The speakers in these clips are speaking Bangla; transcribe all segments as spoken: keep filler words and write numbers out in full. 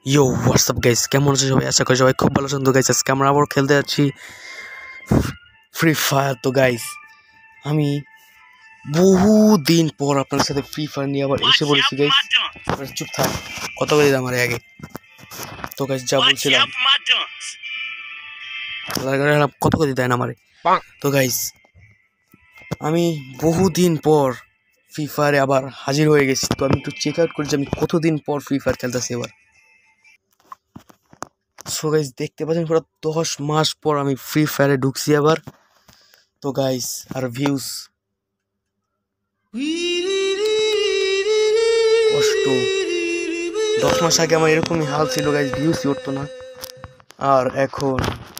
ইয়ো হোয়াটসঅ্যাপ গাইস, কেমন আছো সবাই? আশা করি সবাই খুব ভালো আছেন। তো গাইস, আজকে আমরা আবার খেলতে যাচ্ছি ফ্রি ফায়ার। তো গাইস, আমি বহু দিন পর আপনাদের সাথে ফ্রি ফায়ার নিয়ে আবার এসে পড়েছি গাইস। চুপ থাক, কথা বলি আমার আগে। তো গাইস, যা বলছিলাম কত কথা দেয় না আমারে। তো গাইস, আমি বহুদিন পর ফ্রি ফায়ারে আবার হাজির হয়ে গেছি। তো আমি একটু চেক আউট করি যে আমি কতদিন পর ফ্রি ফায়ার খেলতেছি এবার। সো গাইস, দেখতে পাচ্ছেন পুরো দশ মাস পর আমি ফ্রি ফায়ারে ঢুকছি আবার। তো গাইস, আর ভিউজ কষ্ট। দশ মাস আগে আমার এরকমই হাল ছিল গাইস, ভিউজই উঠতো না। আর এখন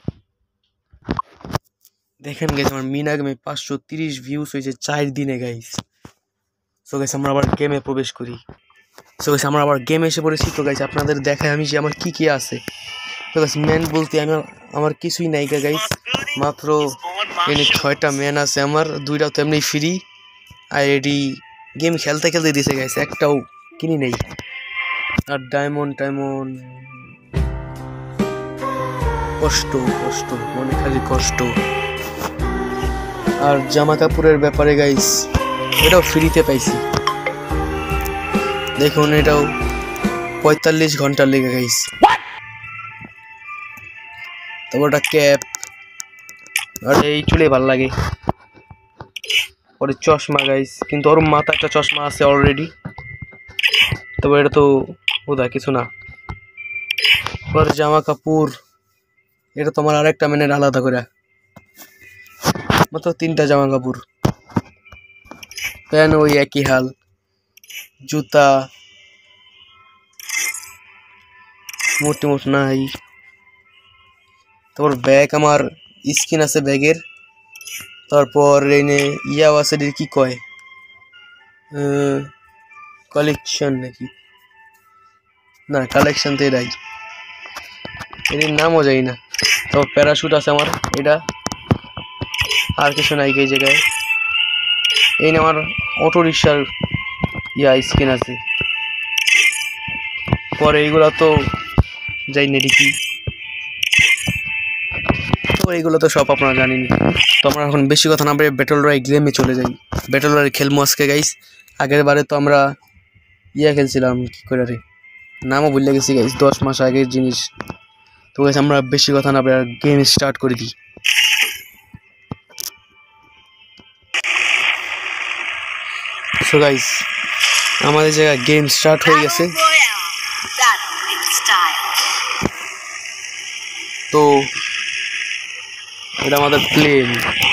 দেখেন গাইস, আমার মিনা গেমে পাঁচশো তিরিশ ভিউজ হয়েছে চার দিনে গাইস। সো গাইস, আমরা আবার গেমে প্রবেশ করি। সো গাইস, আমরা আবার গেমে এসে পড়েছি। তো গাইস, আপনাদের দেখায় আমি যে আমার কি কি আছে। তো গাইস, ম্যান বলতে আমি আমার কিছুই নাই গাইস, মাত্র এনে ছয়টা ম্যান আছে আমার, দুইটা তো এমনি ফ্রি। আর এডি গেম খেলতে খেলতে দিছে গাইস, একটাও কিনি নেই। আর ডায়মন্ড টাইমন্ড কষ্ট কষ্ট, মনে খালি কষ্ট। আর জামা কাপড়ের ব্যাপারে গাইস, এটাও ফ্রিতে পাইছি। দেখুন, এটাও পঁয়তাল্লিশ ঘন্টার লেগে গাইস। তারপর ওটা ক্যাপ, আর এই চুলে ভাল লাগে। পরে চশমা গাইস, কিন্তু ওর মাথা একটা চশমা আছে অলরেডি। তবে এটা তো বোধ কিছু না। পরে জামা কাপড়, এটা তোমার আরেকটা মেনের আলাদা করে, মাত্র তিনটা জামা কাপড়। প্যান্ট ওই একই হাল। জুতা মোট মোট নাই। তারপর ব্যাগ, আমার স্কিন আছে ব্যাগের। তারপর এনে ইয়াও আছে, কি কয় কালেকশন নাকি, না কালেকশন তো এটাই, এর নামও যাই না। তারপর প্যারাশুট আছে আমার, এটা আর কিছু নাই এই জায়গায়। এই আমার অটো রিক্সার ইয়া স্কিন আছে। পরে এইগুলো তো যাই না দেখি, তো এইগুলো তো সব আপনারা জানেন। তো আমরা এখন বেশি কথা না বলে ব্যাটল রয়্যাল গেমে চলে যাই। ব্যাটল রয়্যাল খেলবো আজকে গাইস। আগের বারে তো আমরা ইয়া খেলছিলাম, কি করে রে নামও ভুলে গেছি গাইস, দশ মাস আগের জিনিস। তো গাইস, আমরা বেশি কথা না বলে গেম স্টার্ট করে দিই। সো গাইস, আমাদের জায়গায় গেম স্টার্ট হয়ে গেছে। তো এটা আমাদের প্লেন,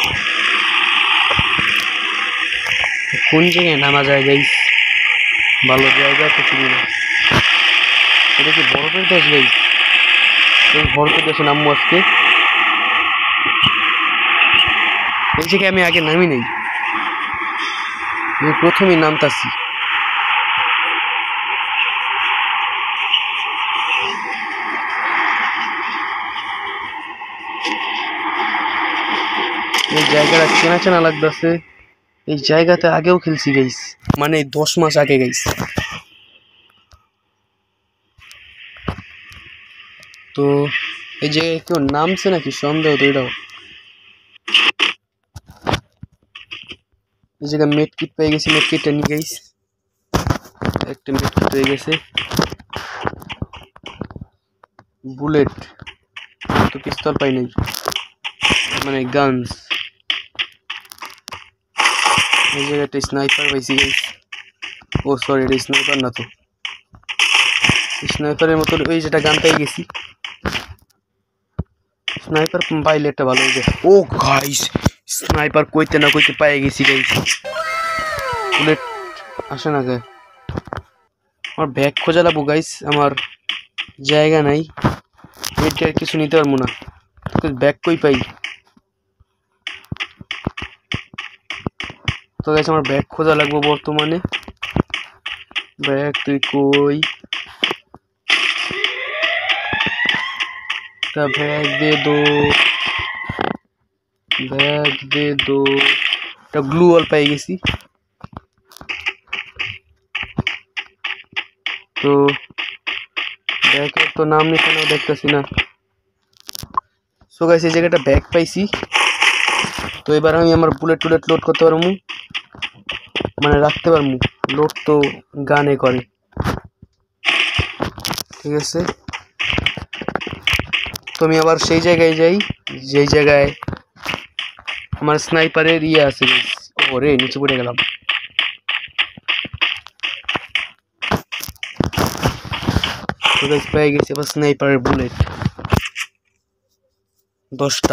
কোন জায়গায় নামা যায় গাইস? ভালো জায়গা তো ছিল না। এটা কি বরফের দেশ গাইস? বরফের দেশে নামবো আজকে। এই জায়গায় আমি আগে নামি নেই, আমি প্রথমেই নামতাছি। এই জায়গাটা চেনা চেনা লাগতেছে। এই জায়গাতে আগেও খেলছি গাইস, মানে দশ মাস আগে গাইস। তো এই জায়গায় কেউ নামছে নাকি সন্দেহ তো এটাও। এই জায়গায় মেড কিট পেয়ে গেছি, মেড কিটটা নিয়ে গাইস। একটা মেড কিট পেয়ে গেছে। বুলেট তো পিস্তল পাই নাই, মানে গানস। এই জায়গায় একটা স্নাইপার পাইছি গাইস। ও সরি, এটা স্নাইপার না, তো স্নাইপারের মতো ওই যেটা গান পেয়ে গেছি। স্নাইপার পাইলে একটা ভালো হয়ে যায়। ও গাইস, স্নাইপার কইতে না কইতে পেয়ে গেছি গাইস। বুলেট আসে না কে? আমার ব্যাগ খোঁজা লাগবো গাইস, আমার জায়গা নাই। এটা কিছু নিতে পারবো না, ব্যাগ কই পাই? তো গাইস, আমার ব্যাগ খোঁজা লাগবো বর্তমানে। ব্যাগ তুই কই? ব্যাগ দে দো, ব্যাগ দে দো। একটা গ্লু ওয়াল পেয়ে গেছি। তো ব্যাগের তো নাম নিশানাও দেখতেছি না। সো গাইস এই জায়গাটা ব্যাগ পাইছি, তো এবার আমি আমার বুলেট টুলেট লোড করতে পারবো, মানে রাখতে পারবো। লোড তো গানে করে, ঠিক আছে। তো আমি আবার সেই জায়গায় যাই যেই জায়গায় আমার স্নাইপারের ইয়ে আছে। ওরে নিচে পড়ে গেলাম। তো গাইস পেয়ে গেছি আবার স্নাইপারের বুলেট দশটা।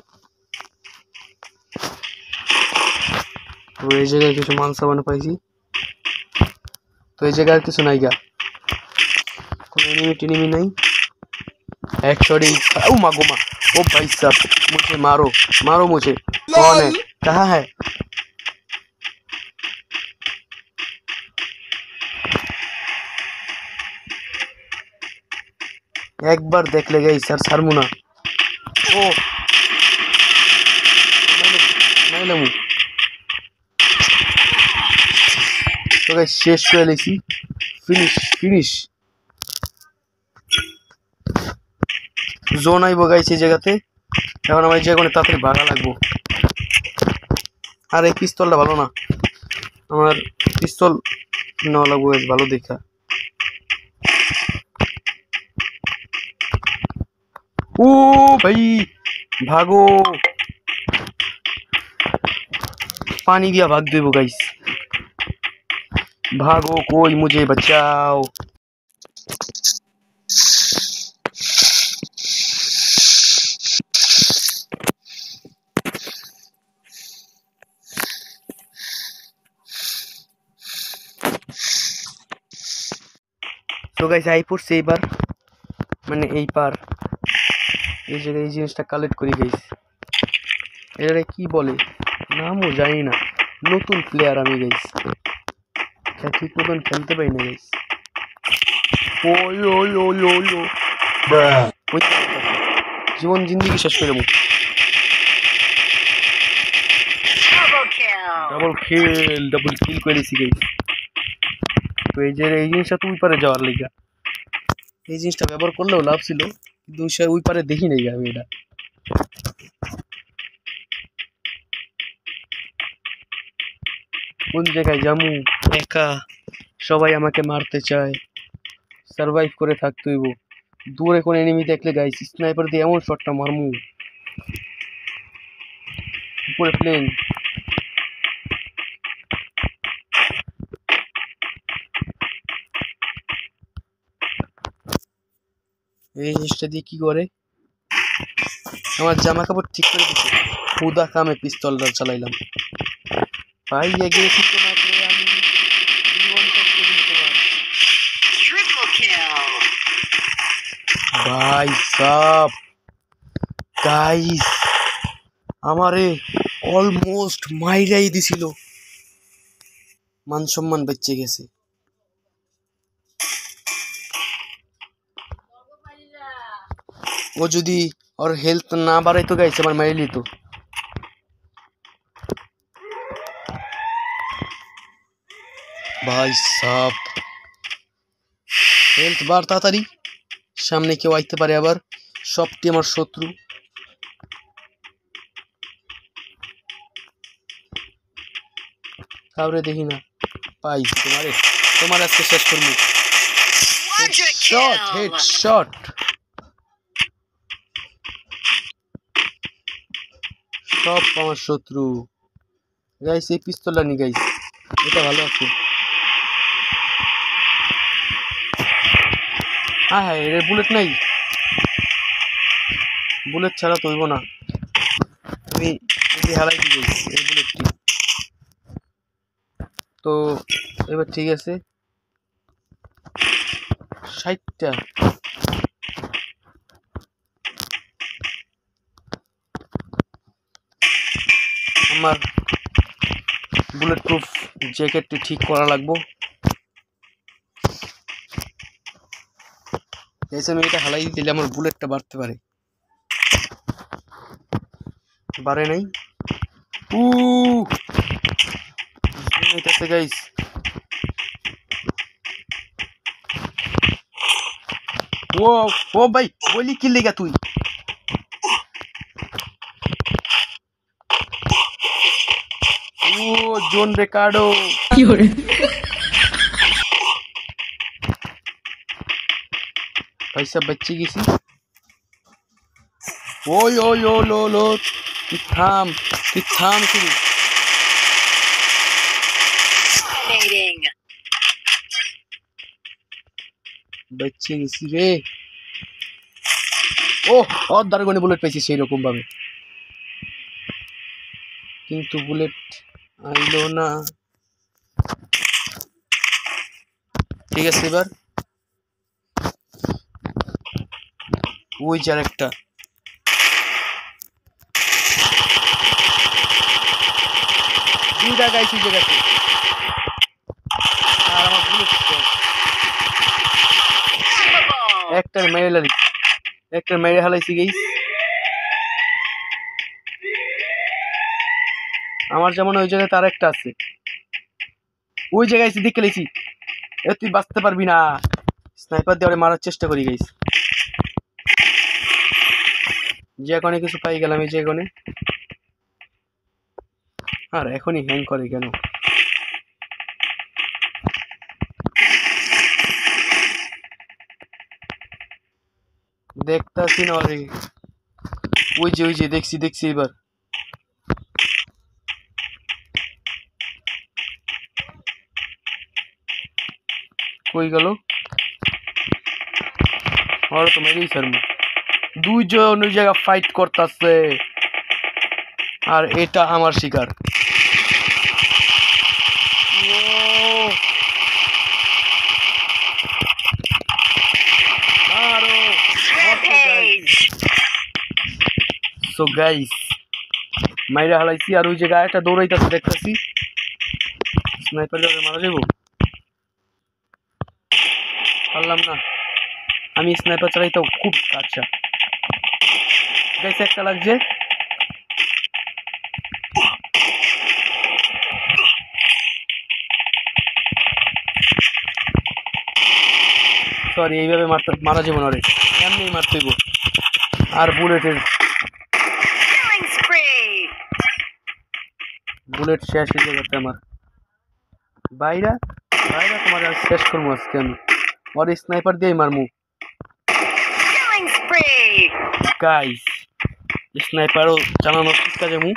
তো এই জায়গায় কিছু মাল সামান পাইছি। তো এই জায়গায় আর কিছু নাই গা, কোনো এনিমি টেনিমি নাই। एक्चुअली ओ मागो मा ओ भाई साहब मुझे मारो मारो मुझे। कौन है, कहाँ है? एक बार देख ले गई सर सरमुना। ओ मैं लूँ तो गाइस शेष করে লেছি। Finish finish. জোন আইবো গাইস এই জায়গাতে। এখন আমার যে কোনো তাড়াতাড়ি ভাগা লাগবো। আর এই পিস্তলটা ভালো না, আমার পিস্তল নেওয়া লাগবো ভালো দেখা। ও ভাই ভাগো, पानी दिया भाग देबो गाइस। भागो कोई मुझे बचाओ। তো গাইস আই পড়ছে এইবার, মানে এই পার এই জায়গায় এই জিনিসটা কালেক্ট করি গাইস। এটা কি বলে নামও জানি না, নতুন প্লেয়ার আমি গাইস, ঠিক মতন খেলতে পারি না গাইস। ওই ওই ওই ওই ওই জীবন জিন্দিগি শেষ করে দেবো। ডাবল কিল ডাবল কিল করে দিছি গাইস। তো এই যে এই জিনিসটা তো ওই পারে যাওয়ার লিগা, এই জিনিসটা ব্যবহার করলেও লাভ ছিল, কিন্তু ওই পারে দেখি নাই আমি এটা। কোন জায়গায় যামু একা, সবাই আমাকে মারতে চায়, সার্ভাইভ করে থাকতে হইব। দূরে কোন এনিমি দেখলে গাইস স্নাইপার দিয়ে এমন শটটা মারমু। উপরে প্লেন, এই জিনিসটা দিয়ে কি করে, আমার জামা কাপড় ঠিক করে দিচ্ছে। খুদা কামে পিস্তলটা চালাইলাম ভাই, এগিয়েছি তোমাকে আমি জীবন করতে দিই তোমার। ভাই সাব গাইস আমারে অলমোস্ট মাইরাই দিছিল, মান সম্মান বেঁচে গেছে। ও যদি ওর হেলথ না বাড়াইতো গাইস আমার মাইরে লিত। ভাই সাব হেলথ বার তাড়াতাড়ি, সামনে কেউ আইতে পারে আবার, সবটি আমার শত্রু। কাউরে দেখি না পাই, তোমারে তোমার আজকে শেষ করবো। হেডশট হেডশট, সব আমার শত্রু গাইস। এই পিস্তলটা নি গাইস, এটা ভালো আছে। হ্যাঁ হ্যাঁ এর বুলেট নাই, বুলেট ছাড়া তো হইব না। আমি এই হারাই দিই এই বুলেটটি। তো এবার ঠিক আছে ষাটটা। আমার বুলেট প্রুফ জ্যাকেটটি ঠিক করা লাগবো। আমি এটা হালাই দিলে আমার বুলেটটা বাড়তে পারে, বাড়ে নাই। উ এটাতে গাইস ও ও ও ভাই বলি কি লেগা তুই ও জোন রিকার্ডো কি হরে পয়সা बच्ची গেছি ওই ওই ও লো লো কি থাম কি থাম শুরু बच्ची গেছি রে ও আর দারগনে বুলেট পাইছি সেই রকম ভাবে কিন্তু বুলেট আইলো না ঠিক আছে এবার ওই যার একটা দুইটা গাইছি জায়গাতে আর আমার বুলেট একটা মেরে লাগি একটা মেরে হালাইছি গাইস আমার যেমন ওই জায়গায় তার একটা আছে ওই জায়গায় এসে দেখে লেছি এ তুই বাঁচতে পারবি না স্নাইপার দিয়ে ওরে মারার চেষ্টা করি গাইস যে এখানে কিছু পাই গেলাম এই যে এখানে আর এখনই হ্যাং করে কেন দেখতাছি না রে ওই যে ওই যে দেখছি দেখছি এবার কই গেল আর তো মেরেই ছাড়ব দুইজন ওই জায়গা ফাইট করতেছে আর এটা আমার শিকার সো গাইস মাইরা হালাইছি আর ওই জায়গায় একটা দৌড়াইতেছে দেখতেছি স্নাইপার দিয়ে মারা যাবো পারলাম না আমি স্নাইপার চালাইতেও খুব আচ্ছা গাইস একটা লাগছে সরি এইভাবে মারতে মারা যাবো না রে এমনি মারতে গো আর বুলেটের বুলেট শেষ হয়ে যাচ্ছে আমার বাইরা বাইরা তোমার আর শেষ করবো আজকে আমি और स्नाइपर দিয়ে মারমু গাইস স্নাইপারও চালানো শিখতে যাবো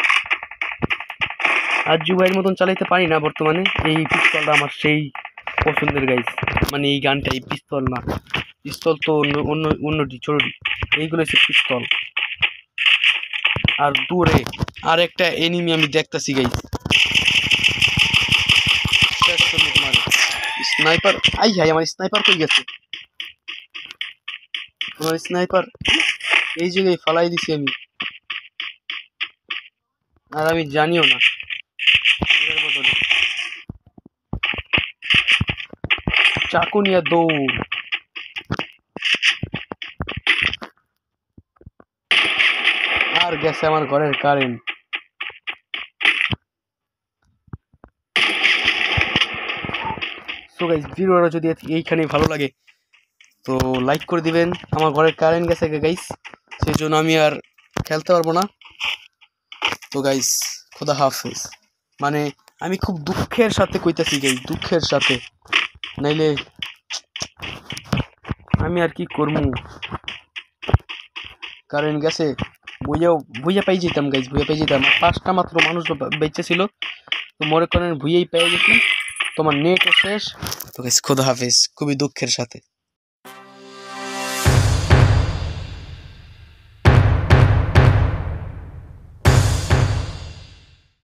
আর জুবাইয়ের মতন চালাইতে পারি না বর্তমানে এই পিস্তলটা আমার সেই পছন্দের গাইস মানে এই গানটা এই পিস্তল না পিস্তল তো অন্য অন্য অন্যটি ছোটটি এইগুলো হচ্ছে পিস্তল আর দূরে আর একটা এনিমি আমি দেখতাছি গাইস স্নাইপার আই হাই আমার স্নাইপার কই গেছে আমার স্নাইপার এই জায়গায় ফালাই দিছি আমি আর আমি জানিও না এর বদলে চাকু নিয়ে দৌড় আর গেছে আমার ঘরের কারেন্ট সো গাইস ভিডিওটা যদি এইখানে ভালো লাগে তো লাইক করে দিবেন আমার ঘরের কারেন্ট গেছে গাইস সেই জন্য আমি আর খেলতে পারবো না তো গাইস খোদা হাফেজ মানে আমি খুব দুঃখের সাথে কইতাছি গাইস দুঃখের সাথে নাইলে আমি আর কি করমু কারেন্ট গেছে বুঝেও বুঝে পাই যেতাম গাইস বুঝে পাই যেতাম পাঁচটা মাত্র মানুষ বেঁচে ছিল তো মনে করেন ভুইয়েই পেয়ে গেছি তোমার নেটও শেষ তো গাইস খোদা হাফেজ খুবই দুঃখের সাথে